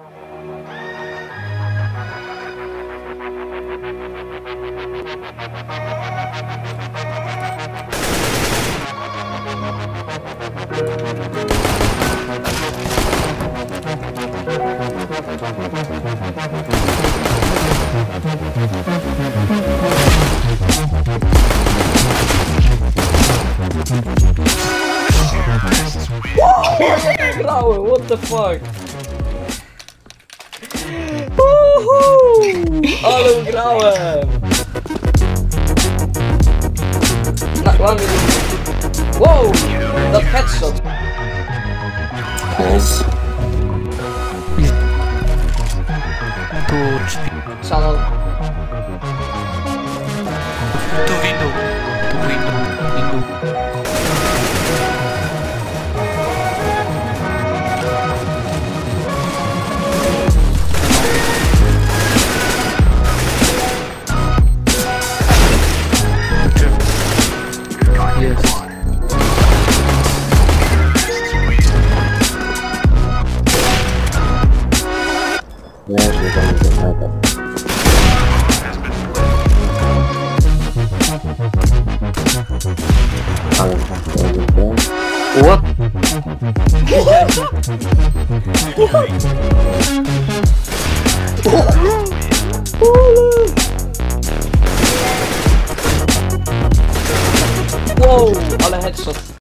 Grałem, what the fuck? Ale grałem! Ładnie. Wow! That headshot! Nice. Tu drzwi. Channel. Tu window. Tu window. Jest. Nie, już nie zamykam. Ale What? Wow, ale headshot.